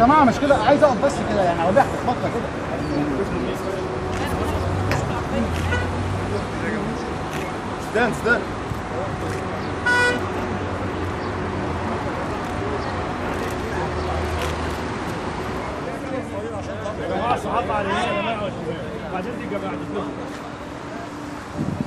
جماعه مش كده، عايز اقف بس كده يعني اولعت في بطه كده. ستاند يا جماعه صعب علينا يا جماعه، وبعدين دي جماعه